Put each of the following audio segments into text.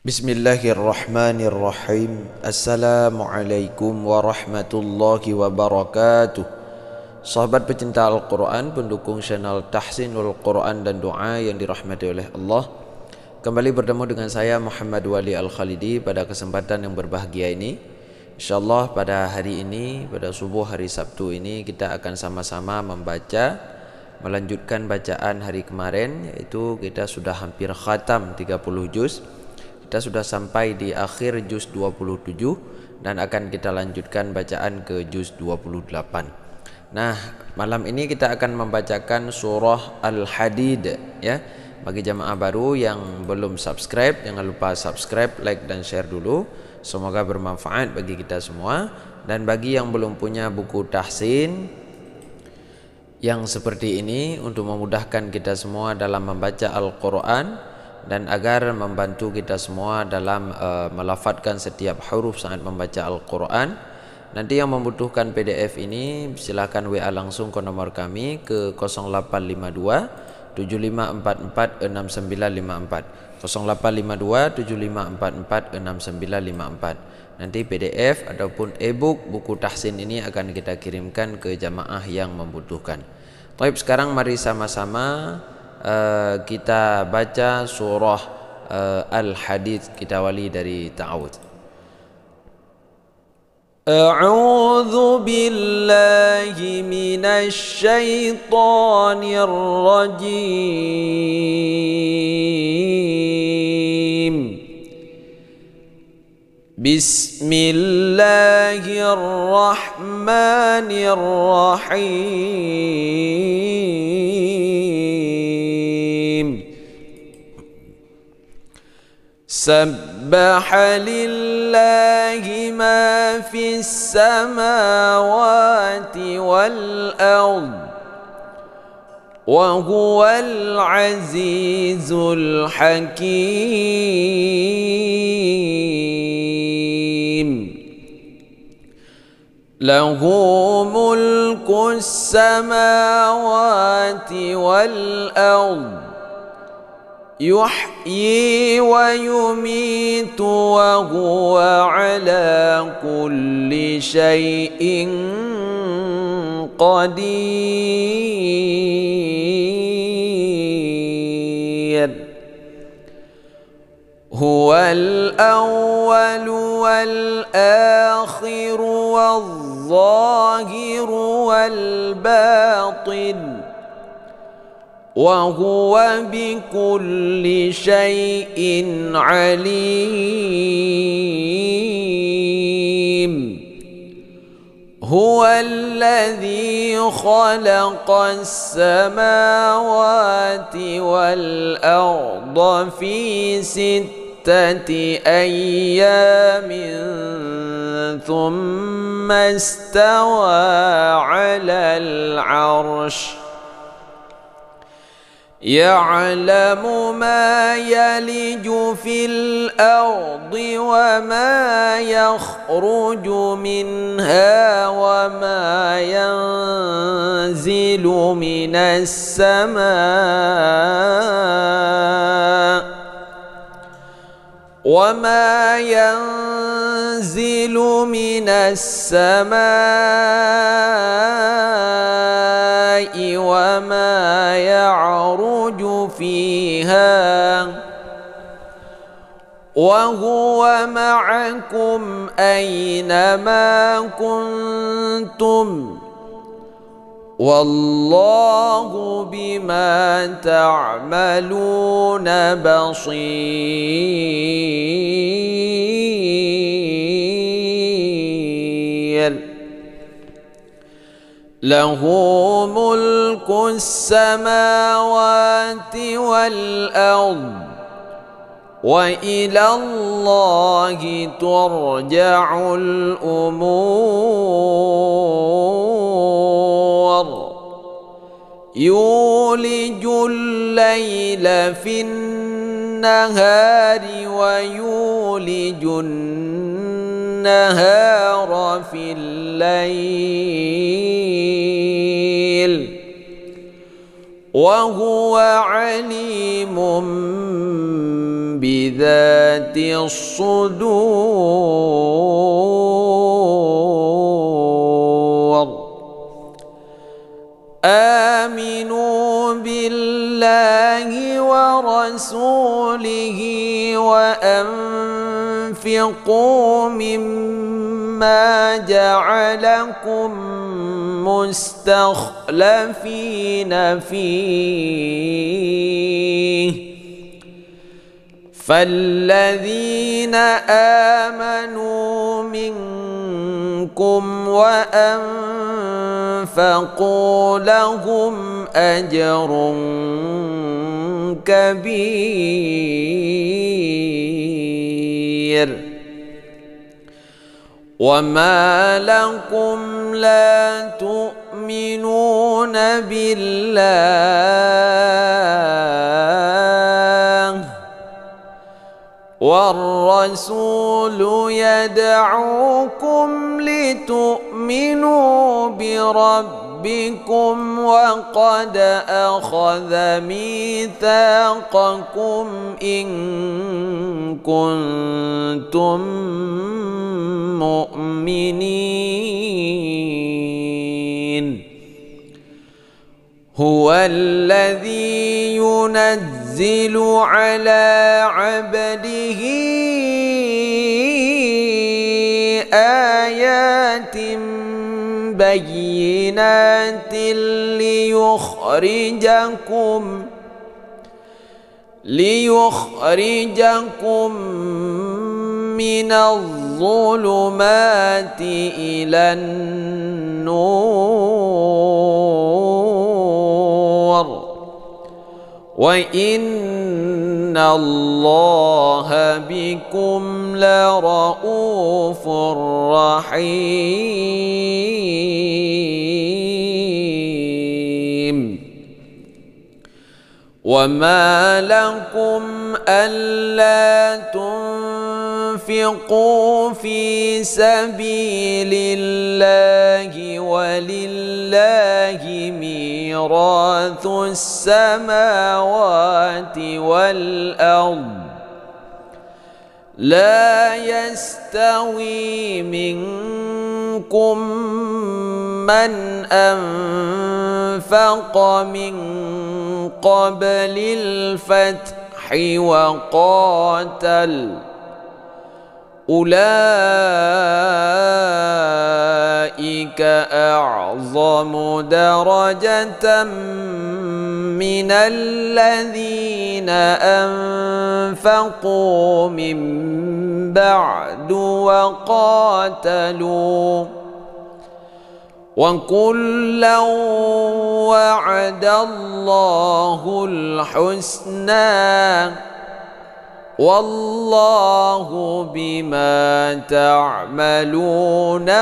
Bismillahirrahmanirrahim. Assalamualaikum warahmatullahi wabarakatuh. Sahabat pecinta Al-Quran, pendukung channel Tahsinul Quran dan Doa yang dirahmati oleh Allah, kembali bertemu dengan saya Muhammad Wali Al-Khalidi pada kesempatan yang berbahagia ini. InsyaAllah pada hari ini, pada subuh hari Sabtu ini, kita akan sama-sama melanjutkan bacaan hari kemarin, yaitu kita sudah hampir khatam 30 juz. Kita sudah sampai di akhir juz 27 dan akan kita lanjutkan bacaan ke juz 28. Nah, malam ini kita akan membacakan surah Al-Hadid ya. Bagi jamaah baru yang belum subscribe, jangan lupa subscribe, like dan share dulu. Semoga bermanfaat bagi kita semua. Dan bagi yang belum punya buku tahsin yang seperti ini untuk memudahkan kita semua dalam membaca Al-Quran dan agar membantu kita semua dalam melafadzkan setiap huruf saat membaca Al-Quran, nanti yang membutuhkan PDF ini silakan WA langsung ke nomor kami ke 0852 7544 6954 0852 7544 6954. Nanti PDF ataupun e-book buku tahsin ini akan kita kirimkan ke jamaah yang membutuhkan. Baik, sekarang mari sama-sama kita baca surah Al-Hadid. Kita wali dari ta'awud. A'udzu billahi minasy syaithanir rajim. Bismillahirrahmanirrahim. Sabbaha lillahi ma fis samawati wal ard wa huwal azizul hakim. Lahu mulkus samawati wal ard yuhyi wa yumitu wa huwa ala kulli syai'in qadir. Huwal awwal wal akhir wal zahir wal batin wa huwa bikulli syai'in alim. Huwa alladhi khalaqa as-samawati wal arda fi sittati ayyamin thumma istawa 'alal 'arsy يعلم ما يلج في الأرض وما يخرج منها وما ينزل من السماء وما ينزل من السماء وما يعرج فيها وهو معكم أينما كنتم والله بما تعملون بصير. له ملك السماوات والأرض وإلى الله ترجع الأمور. يولج الليل في النهار ويولج النهار في الليل وهو عليم بذات الصدور آمنوا بالله ورسوله وأنفقوا مما جعلكم مستخلفين فيه فالذين آمنوا منكم وأنفقوا لهم أجر كبير وما لكم لا تؤمنون بالله والرسول يدعوكم لتؤمنوا بربكم وقد أخذ ميثاقكم إن كنتم مؤمنين هو الذي ينزل على عبده آيات بينات ليخرجكم من الظلمات إلى النور وإن الله بكم لرؤوف رحيم وما لكم ألا تنفقوا في سبيل الله ولله ميراث السماوات والأرض لا يستوي منكم من أنفق من قبل الفتح وقاتل أولئك أعظم درجة من الذين أنفقوا من بعد وقاتلوا وكلا وعد الله الحسنى والله بما تعملون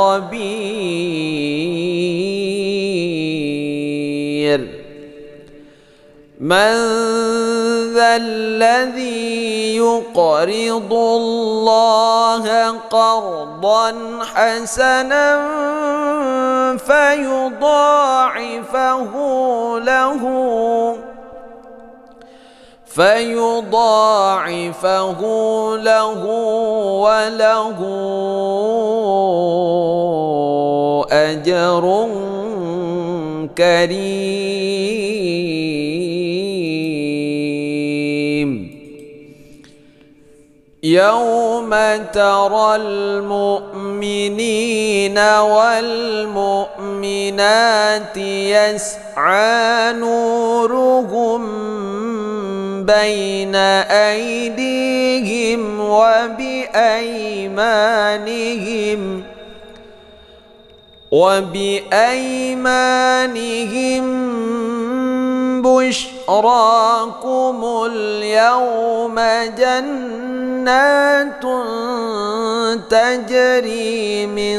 خبير من ذا الذي يقرض الله قرضا حسنا فيضاعفه له وله أجر كريم يوم ترى المؤمنين والمؤمنات يسعى نورهم بين أيديهم وبأيمانهم بشراكم اليوم جنات تجري من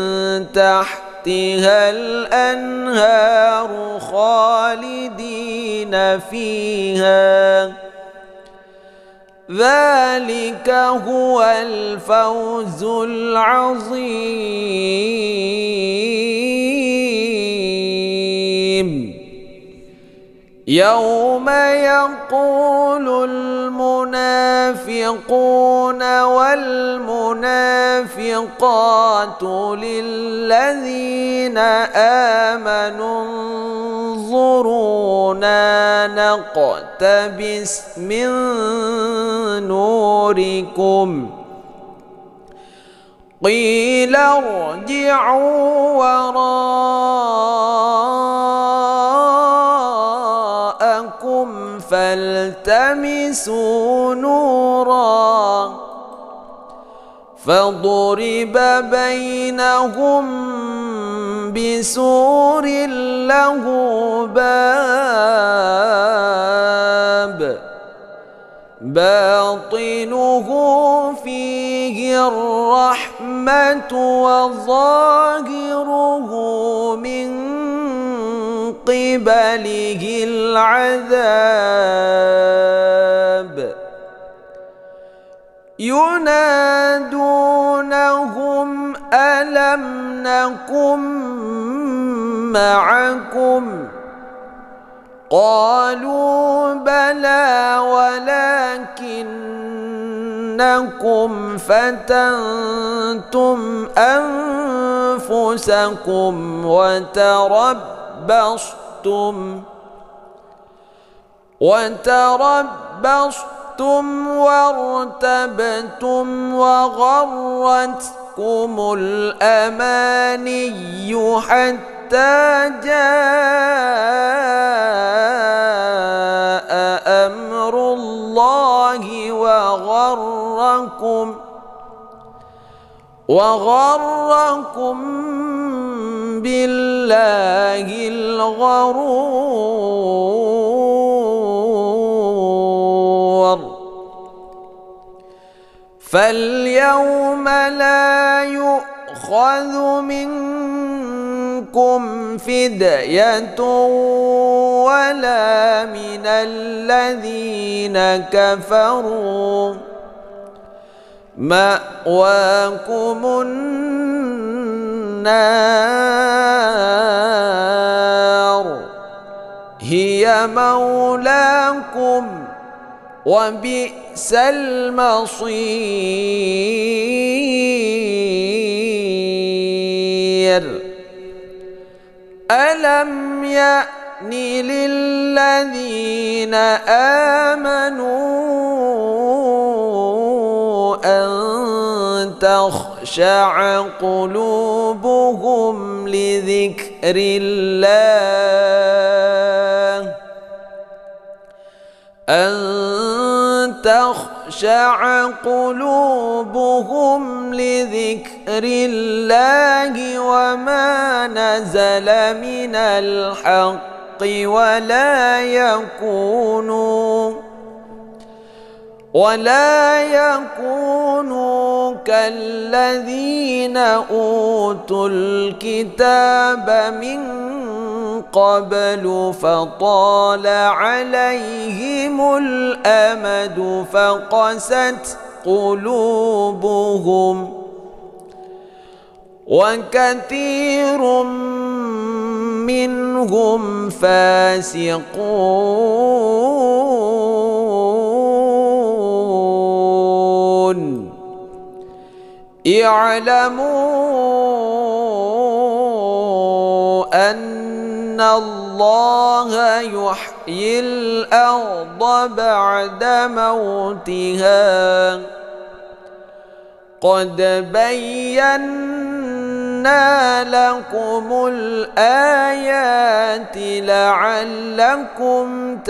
تحتها الأنهار خالدين فيها ذلك هو الفوز العظيم يوم يقول المنافقون المنافقون والمنافقات للذين آمنوا انظرونا نقتبس من نوركم قيل ارجعوا وراءكم فالتمسوا نورا فضرب بينهم بسور له باب باطنه فيه الرحمة وظاهره من قبله العذاب ينادونهم ألم نكن معكم قالوا بلى ولكنكم فتنتم أنفسكم وتربصتم وارتبتم وغرتكم الأماني حتى جاء أمر الله وغركم بالله الغرور فاليوم لا يؤخذ منكم فدية ولا من الذين كفروا مأواكم النار هي مولاكم وبئس المصير ألم يأن للذين آمنوا أن تخشع قلوبهم لذكر الله وما نزل من الحق ولا يكونوا كالذين أوتوا الكتاب من قبل فطال عليهم الأمد فقست قلوبهم وكثير منهم فاسقون اعلموا أن الله يحيي الأرض بعد موتها قد بينا لكم الآيات لعلكم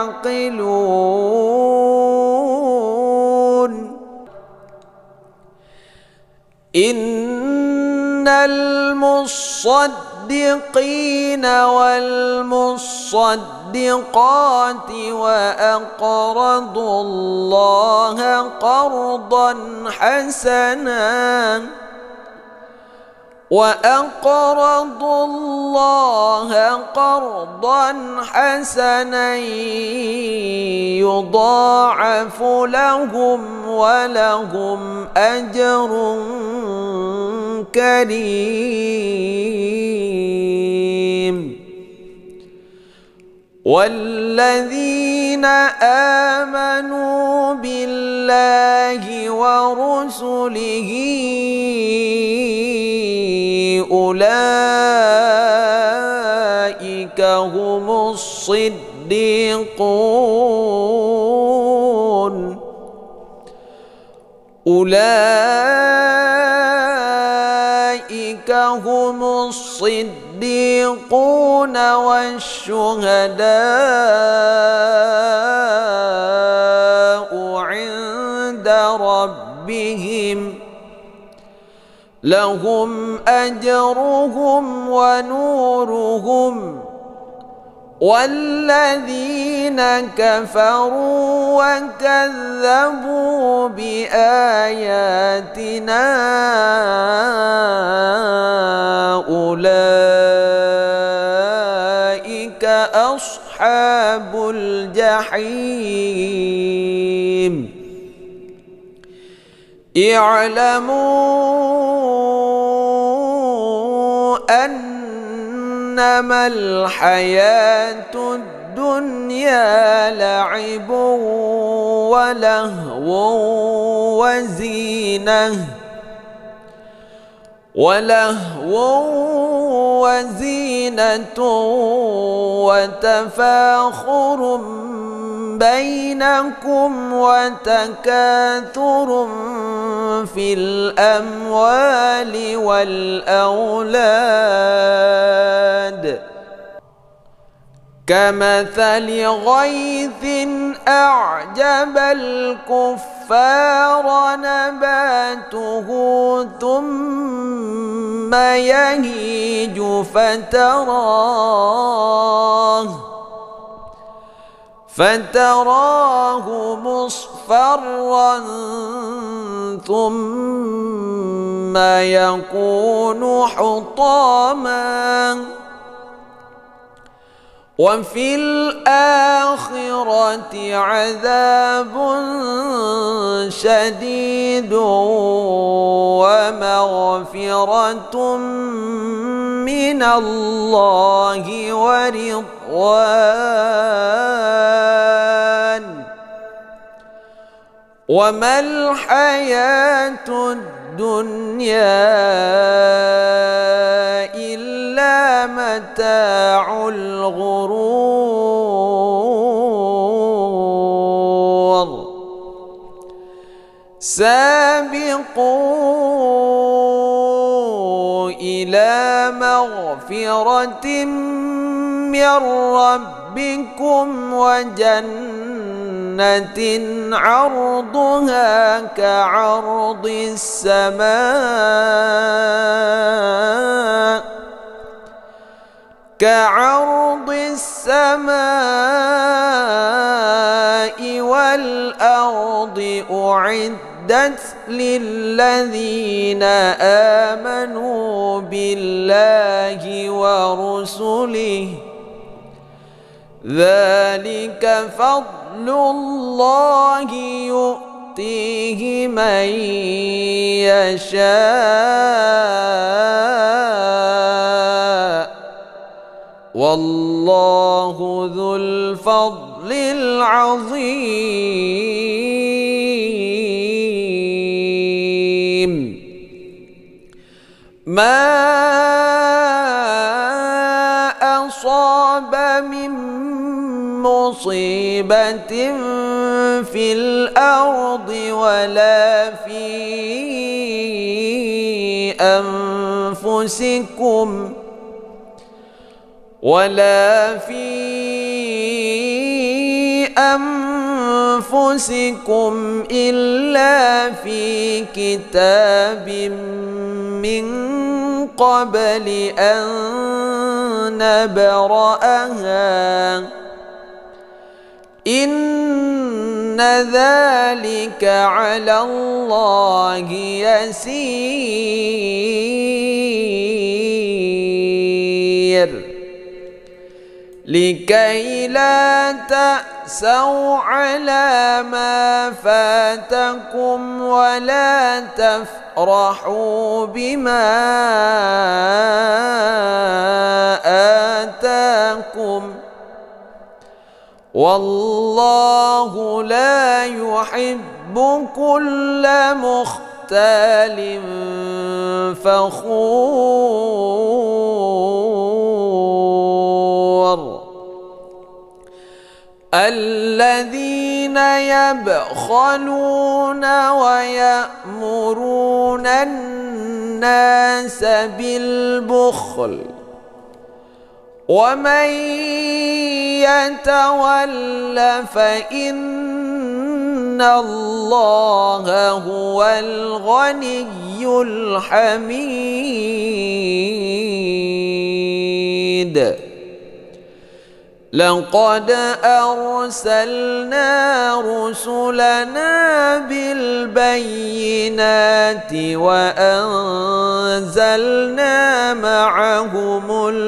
تعقلون إن المصدقين والمصدقات وأقرضوا الله قرضا حسنا يضاعف لهم ولهم أجر كريم والذين آمنوا بالله ورسله أولئك هم الصديقون أولئك هم الصديقون والشهداء عند ربهم لهم أجرهم ونورهم والذين كفروا وكذبوا بآياتنا أولئك أصحاب الجحيم اعلموا أنما الحياة الدنيا لعب ولهو وزينة وتفاخر بينكم وتكاثر في الأموال والأولاد كمثل غيث أعجب الكفار نباته ثم يهيج فتراه مصفرا ثم يكون حطاما وفي الآخرة عذاب شديد ومغفرة من الله ورضوان وما الحياة الدنيا إلا متاع الغرور سابقوا إلى مغفرة من ربكم وجنة عرضها كعرض السماء والأرض أعدت للذين آمنوا بالله ورسله ذلك فضل الله يؤتيه من يشاء والله ذو الفضل العظيم ما أصاب من مصيبة في الأرض ولا في أنفسكم إلا في كتاب من قبل أن نبرأها إن ذلك على الله يسير لكي لا تأسوا على ما فاتكم ولا تفرحوا بما آتاكم والله لا يحب كل مختال فخور الذين يبخلون ويأمرون الناس بالبخل ومن يتول فإن الله هو الغني الحميد لقد أرسلنا رسلنا بالبينات وأنزلنا معهم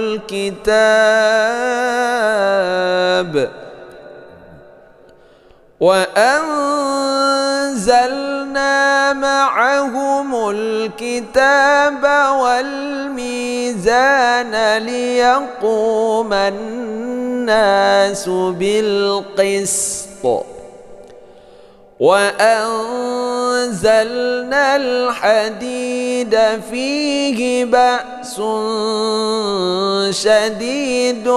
الكتاب والميزان ليقوم الناس بالقسط وأنزلنا الحديد فيه بأس شديد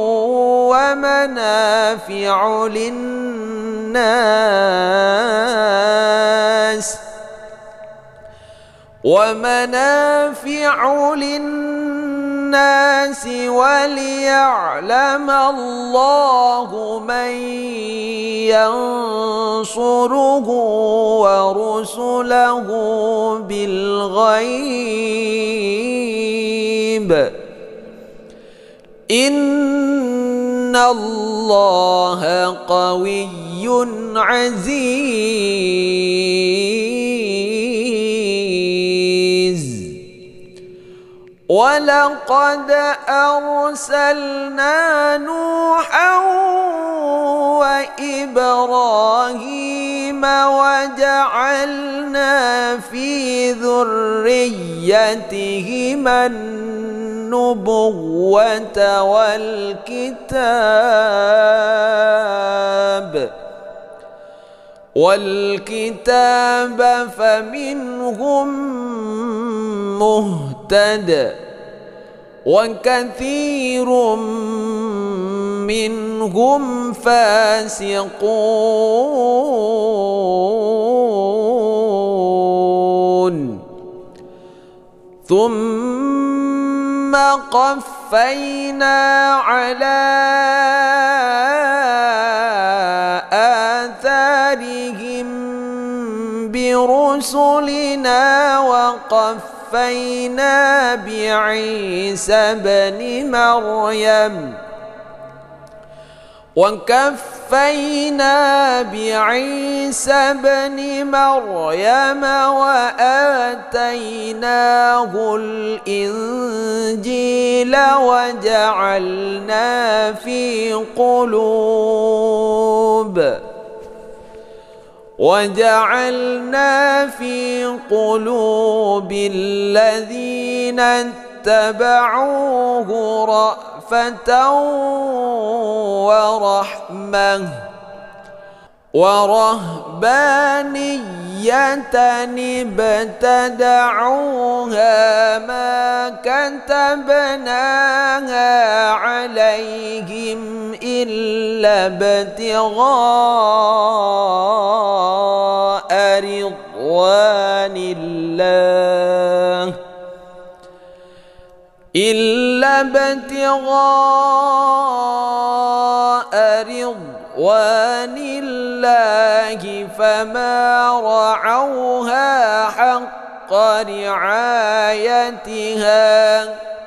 ومنافع للناس وليعلم الله من ينصره ورسله بالغيب إن الله قوي عزيز ولقد أرسلنا نوحا وإبراهيم وجعلنا في ذريتهما النبوة والكتاب فمنهم مهتد وكثير منهم فاسقون ثم قفينا على آثارهم برسلنا وقفينا بعيسى بن مريم وآتيناه الإنجيل وجعلنا في قلوب الذين اتبعوه رأفة ورهبانية ابتدعوها ما كتبناها عليهم إلا ابتغاء رضوان الله فما رعوها حق رعايتها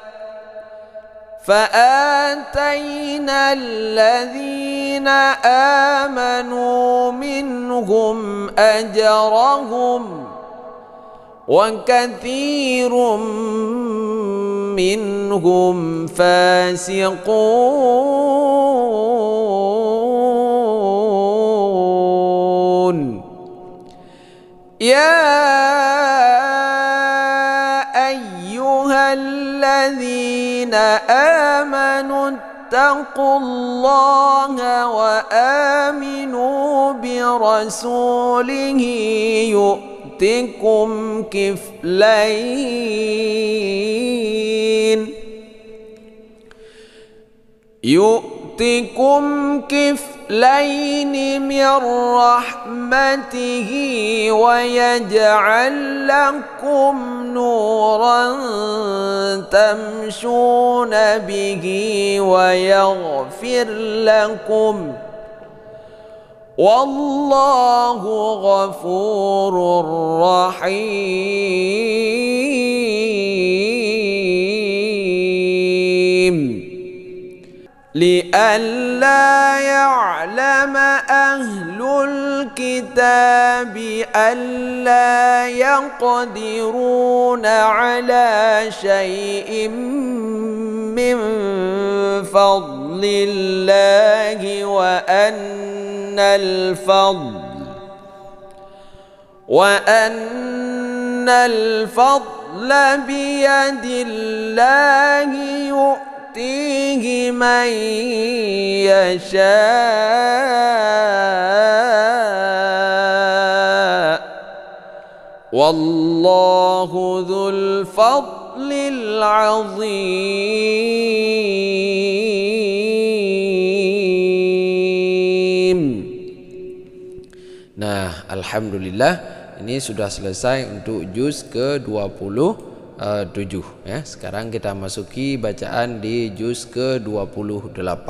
فآتينا الذين آمنوا منهم أجرهم وكثير منهم فاسقون يا أيها الذين آمنوا فاتقوا الله وآمنوا برسوله يؤتكم كفلين من رحمته ويجعل لكم نورا تمشون به ويغفر لكم والله غفور رحيم. لئلا يعلم أهل الكتاب ألا يقدرون على شيء من فضل الله وأن الفضل بيد الله يؤتيه من يشاء والله ذو الفضل العظيم. Nah, alhamdulillah ini sudah selesai untuk juz ke-27 ya. Sekarang kita masuki bacaan di juz ke-28.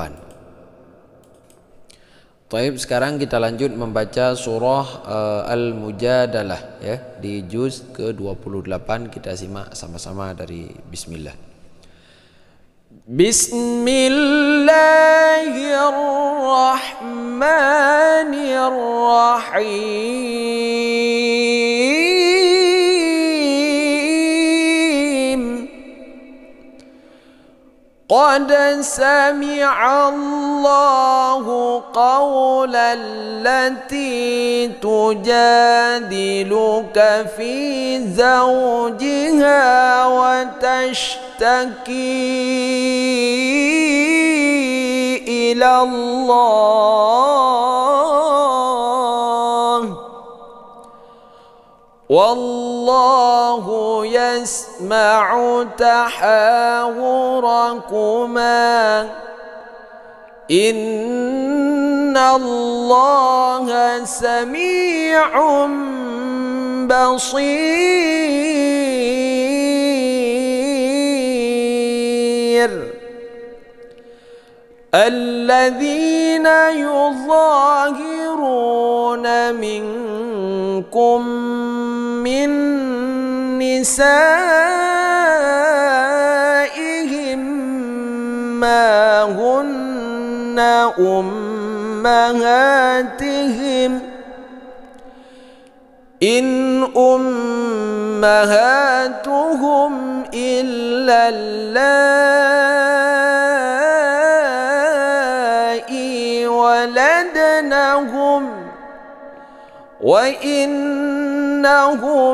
Baik, sekarang kita lanjut membaca surah Al-Mujadalah ya. Di juz ke-28 kita simak sama-sama dari bismillah. Bismillahirrahmanirrahim. قد سمع الله قول التي تجادلك في زوجها وتشتكي إلى الله والله يسمع تحاوركما إن الله سميع بصير. الذين يظاهرون منكم من نسائهم ما هن أمهاتهم إن أمهاتهم إلا اللائي ولدنهم وإنهم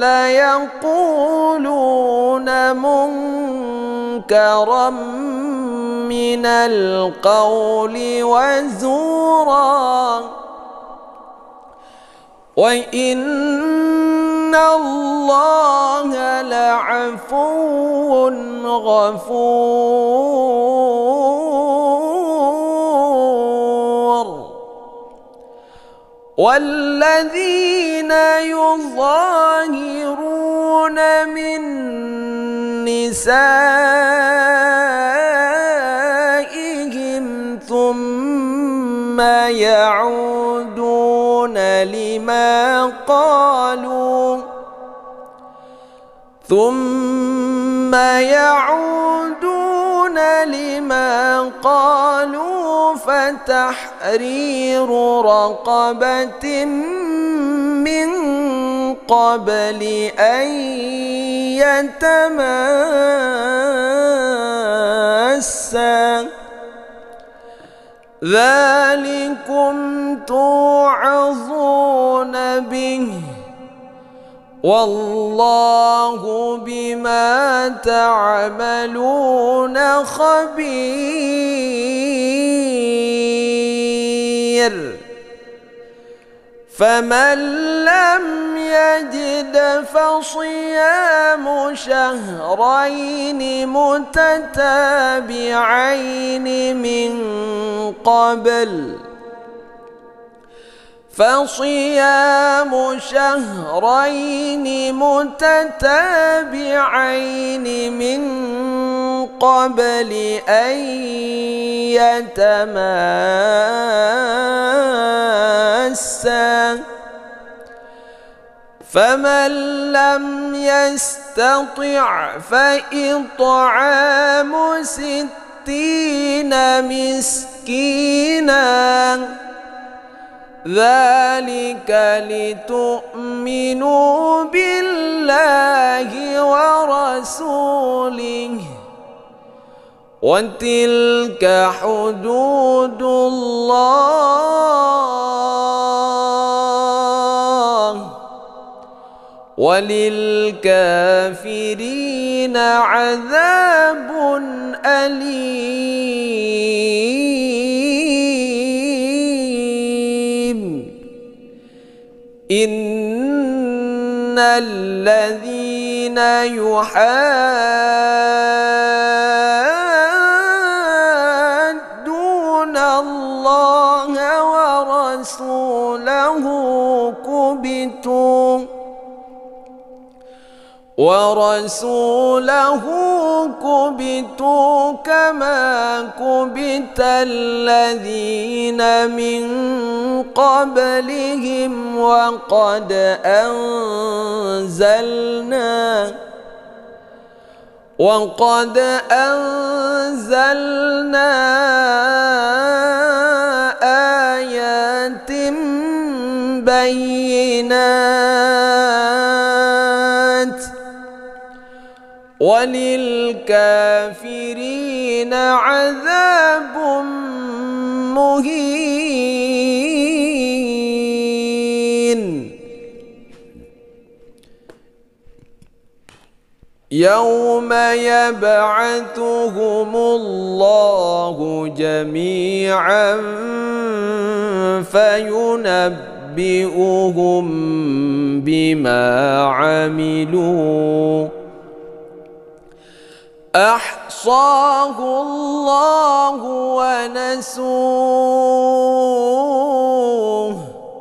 ليقولون منكرا من القول وزورا وإن الله لعفو غفور. والذين يظاهرون من نسائهم ثم يعودون لما قالوا فتحرير رقبة من قبل أن يتماسا ذلكم توعظون به والله بما تعملون خبير فمن لم يجد فصيام شهرين متتابعين من قبل أن يتماسا فمن لم يستطع فإطعام 60 مسكينا ذلك لتؤمنوا بالله ورسوله وتلك حدود الله وللكافرين عذاب أليم إن الذين يحادون الله ورسوله كبتوا كما كبت الذين من قبلهم وقد أنزلنا آيات بينات وللكافرين عذاب مهين يوم يبعثهم الله جميعا فينبئهم بما عملوا أحصاه الله ونسوه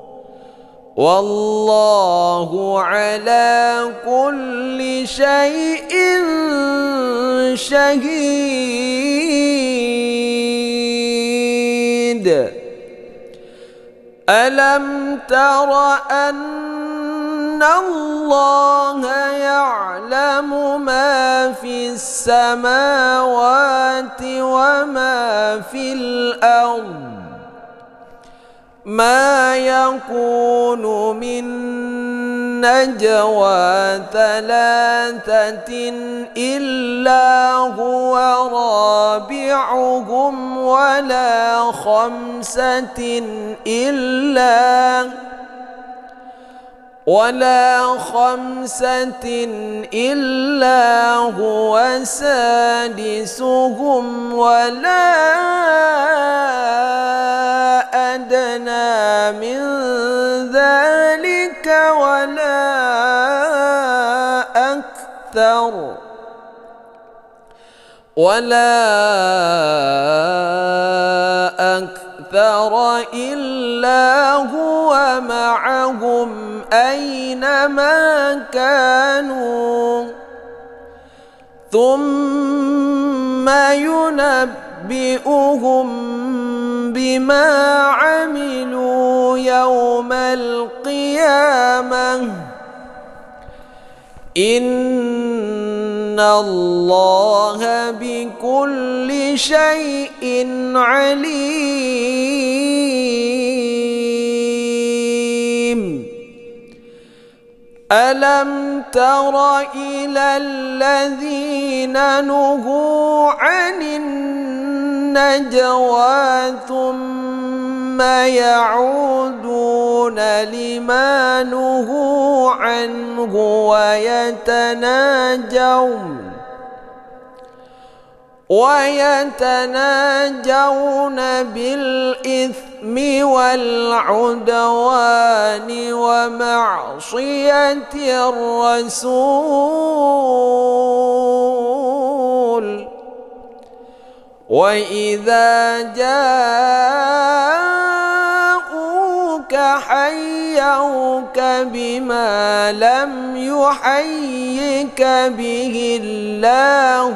والله على كل شيء شهيد ألم تر أن الله يعلم ما في السماوات وما في الأرض ما يكون من نجوى 3 إلا هو رابعهم ولا 5 إلا هو سادسهم ولا أدنى من ذلك ولا أكثر إلا هو معهم أينما كانوا ثم ينبئهم بما عملوا يوم القيامة إن الله بكل شيء عليم ألم تر إلى الذين نهوا عن النجوى ثم يعودون لما نهوا عنه ويتناجون بالإثم والعدوان ومعصية الرسول وإذا جاءوك حيوك بما لم يحيك به الله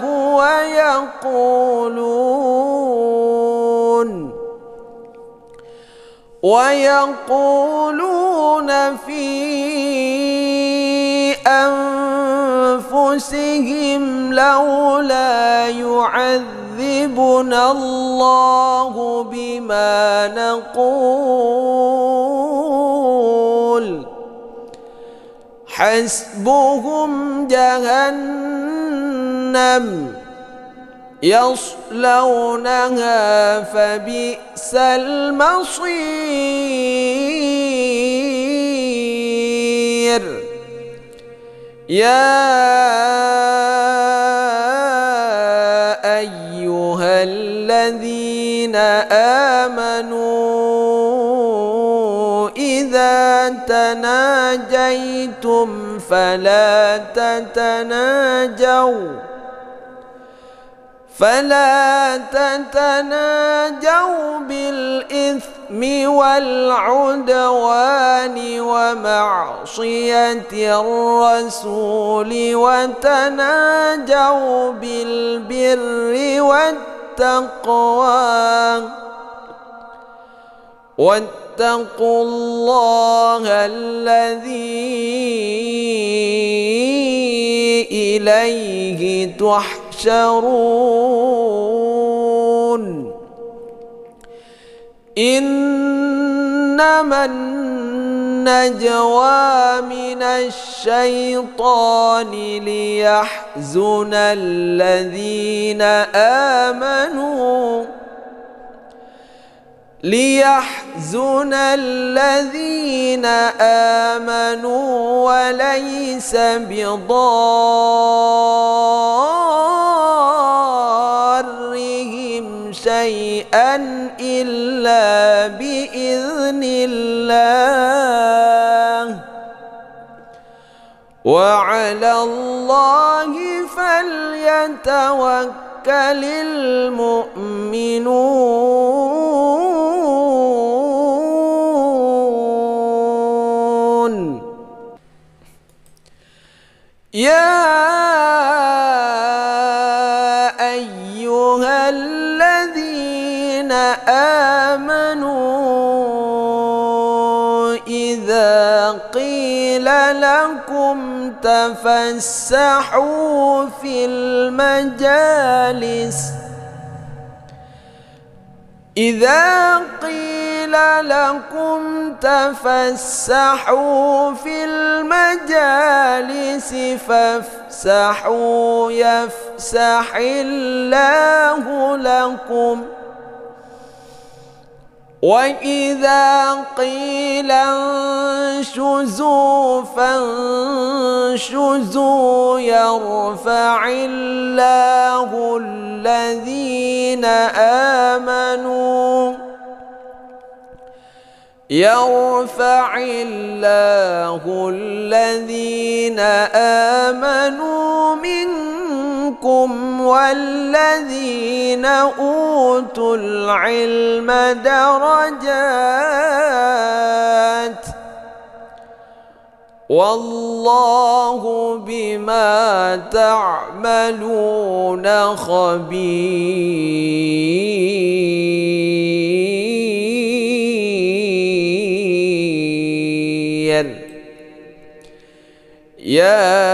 ويقولون في أنفسهم لولا يعذبنا الله بما نقول حسبهم جهنم يصلونها فبئس المصير يا أيها الذين آمنوا إذا تناجيتم فلا تتناجوا بالإثم والعدوان ومعصية الرسول وتناجوا بالبر والتقوى واتقوا الله الذي إليه تحشرون إنما النجوى من الشيطان ليحزن الذين آمنوا وليس بضارهم شيئا إلا بإذن الله وعلى الله فليتوكل المؤمنون يا أيها الذين آمنوا إذا قيل لكم تفسحوا في المجالس فافسحوا يفسح الله لكم وإذا قيل انشزوا فانشزوا يرفع الله الذين آمنوا منكم والذين أوتوا العلم درجات والله بما تعملون خبير يا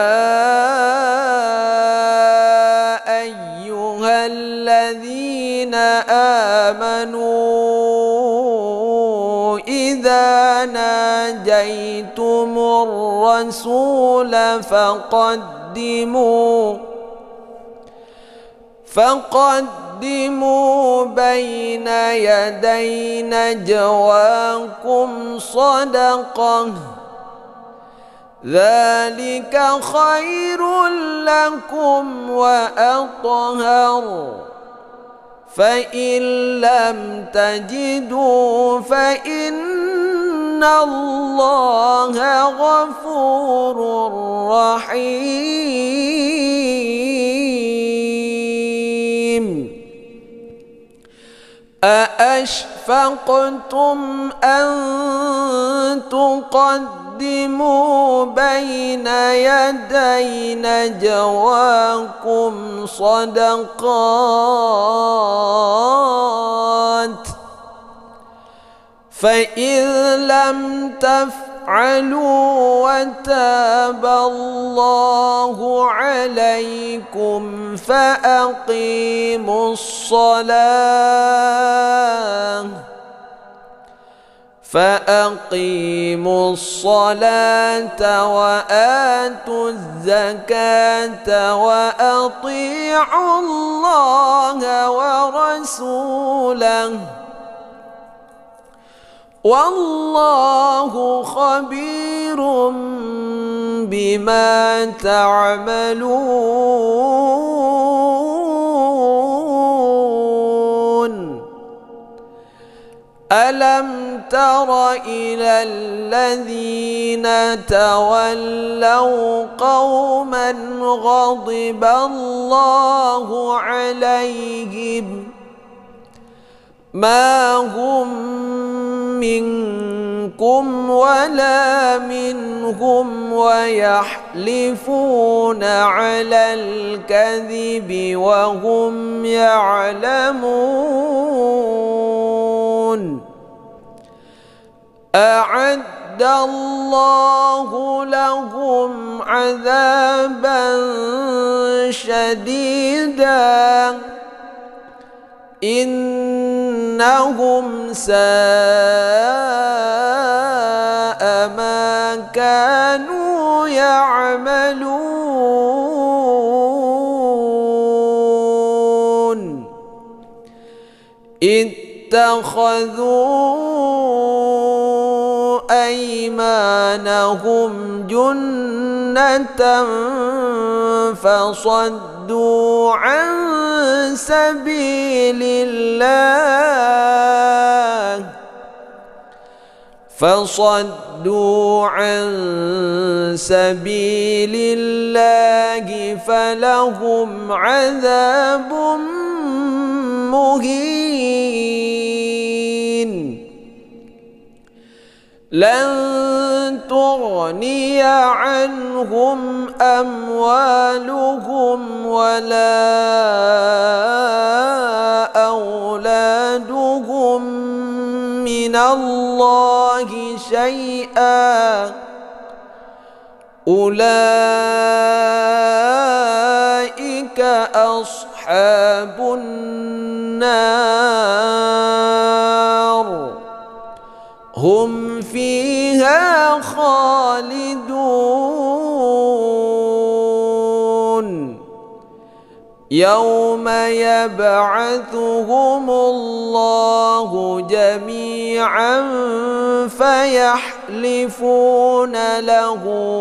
أيها الذين آمنوا إذا ناجيتم الرسول فقدموا تقدموا بين يدي نجواكم صدقة ذلك خير لكم وأطهر فإن لم تجدوا فإن الله غفور رحيم أأشفقتم أن تقدموا بين يدي نجواكم صدقات فإذ لم تفعلوا وتاب الله عليكم فأقيموا الصلاة وآتوا الزكاة وأطيعوا الله ورسوله والله خبير بما تعملون ألم تر إلى الذين تولوا قوما غضب الله عليهم ما هم منكم ولا منهم ويحلفون على الكذب وهم يعلمون أعد الله لهم عذابا شديدا إنهم ساء ما كانوا يعملون اتخذوا أيمانهم جنة فصدوا عن سبيل الله فلهم عذاب مهين لن تغني عنهم أموالهم ولا أولادهم من الله شيئا أولئك أصحاب النار هم فيها خالدون يوم يبعثهم الله جميعا فيحلفون له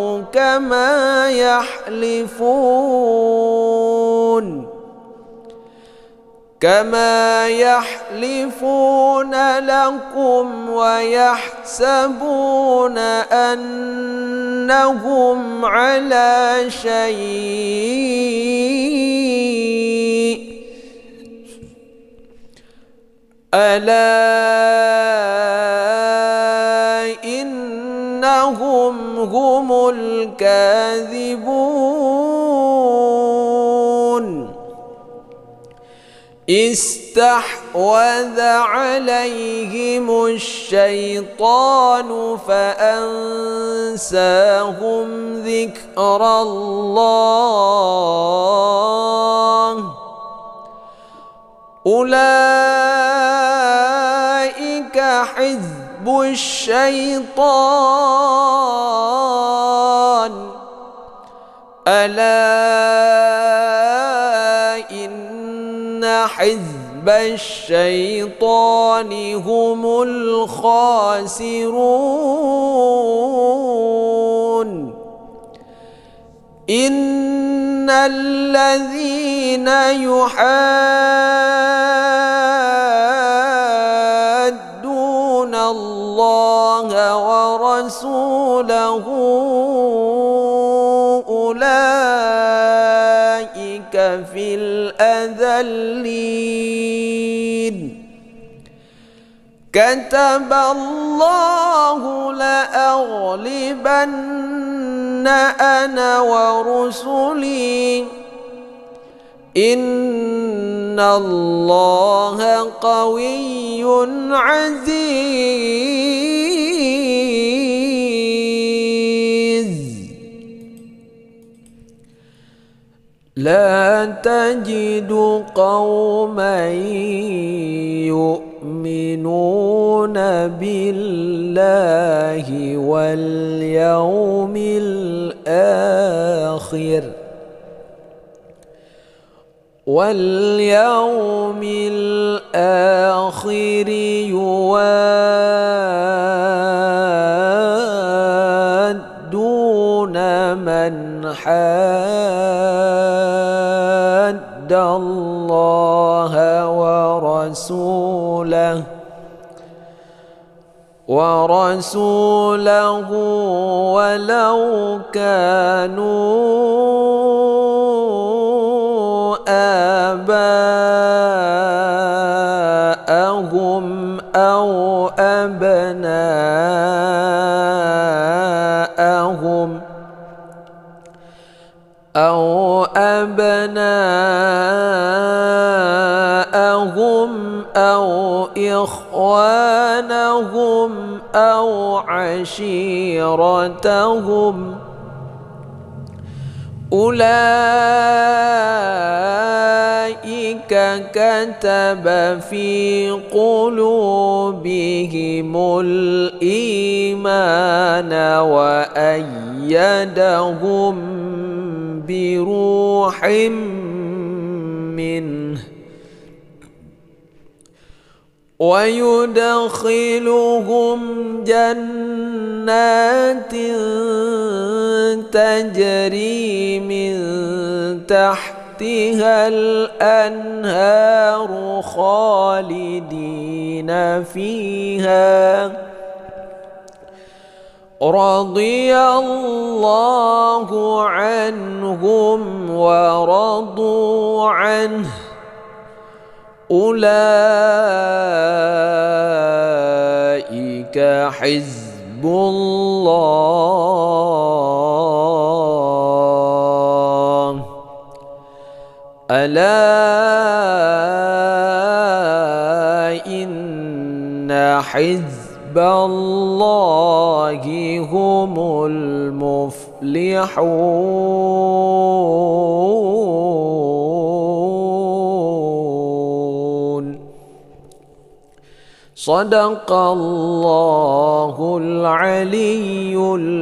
كما يحلفون لكم ويحسبون أنهم على شيء ألا إنهم هم الكاذبون استحوذ عليهم الشيطان فأنساهم ذكر الله أولئك حزب الشيطان ألا إن حزب الشيطان هم الخاسرون إن الذين يحادون الله ورسوله أولئك في الأذلين كتب الله لأغلبن أنا ورسلي إن الله قوي عزيز لا تجد قوما يؤمنون بالله واليوم الآخر يوادون من حاد الله ورسوله ولو كانوا آباءهم أو أبناءهم أو إخوانهم أو عشيرتهم أولئك كتب في قلوبهم الإيمان وأيدهم بروح منه ويدخلهم جنات تجري من تحتها الأنهار خالدين فيها رضي الله عنهم ورضوا عنه أولئك حزب الله ألا إن حزب الله هم المفلحون صدق الله العلي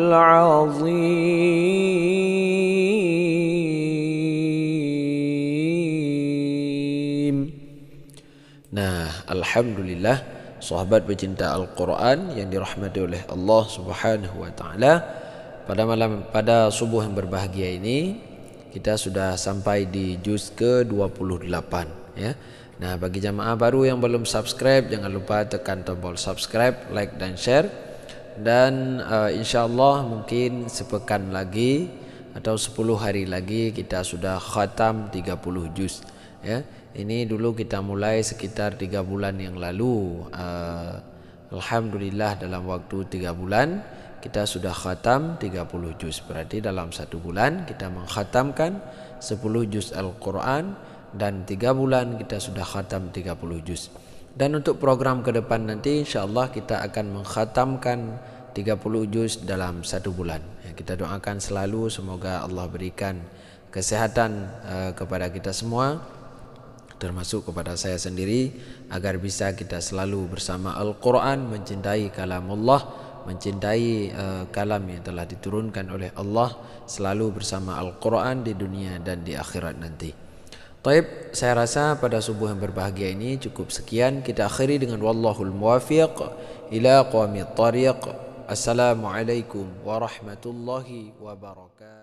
العظيم. Nah, alhamdulillah sahabat pecinta Al-Quran yang dirahmati oleh Allah Subhanahu wa taala, pada subuh yang berbahagia ini kita sudah sampai di juz ke-28 ya. Nah, bagi jamaah baru yang belum subscribe, jangan lupa tekan tombol subscribe, like dan share. Dan insyaallah mungkin sepekan lagi atau 10 hari lagi kita sudah khatam 30 juz ya. Ini dulu kita mulai sekitar 3 bulan yang lalu. Alhamdulillah dalam waktu 3 bulan kita sudah khatam 30 juz. Berarti dalam 1 bulan kita mengkhatamkan 10 juz Al-Quran, dan 3 bulan kita sudah khatam 30 juz. Dan untuk program ke depan nanti insyaallah kita akan mengkhatamkan 30 juz dalam 1 bulan ya. Kita doakan selalu semoga Allah berikan kesehatan kepada kita semua, termasuk kepada saya sendiri, agar bisa kita selalu bersama Al-Quran, mencintai kalamullah, mencintai kalam yang telah diturunkan oleh Allah, selalu bersama Al-Quran di dunia dan di akhirat nanti. Taib, saya rasa pada subuh yang berbahagia ini cukup sekian. Kita akhiri dengan wallahul muwafiq ila aqwamit thariq. Assalamualaikum warahmatullahi wabarakatuh.